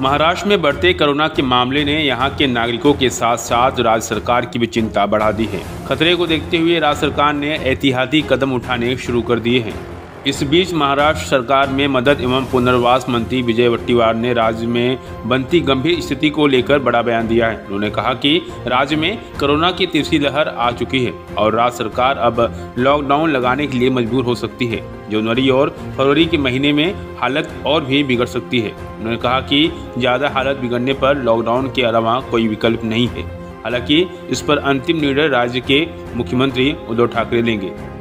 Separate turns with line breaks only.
महाराष्ट्र में बढ़ते कोरोना के मामले ने यहां के नागरिकों के साथ साथ राज्य सरकार की भी चिंता बढ़ा दी है। खतरे को देखते हुए राज्य सरकार ने एहतियाती कदम उठाने शुरू कर दिए हैं। इस बीच महाराष्ट्र सरकार में मदद एवं पुनर्वास मंत्री विजय वट्टीवार ने राज्य में बनती गंभीर स्थिति को लेकर बड़ा बयान दिया है। उन्होंने कहा कि राज्य में कोरोना की तीसरी लहर आ चुकी है और राज्य सरकार अब लॉकडाउन लगाने के लिए मजबूर हो सकती है। जनवरी और फरवरी के महीने में हालत और भी बिगड़ सकती है। उन्होंने कहा कि ज़्यादा हालत बिगड़ने पर लॉकडाउन के अलावा कोई विकल्प नहीं है। हालांकि इस पर अंतिम निर्णय राज्य के मुख्यमंत्री उद्धव ठाकरे लेंगे।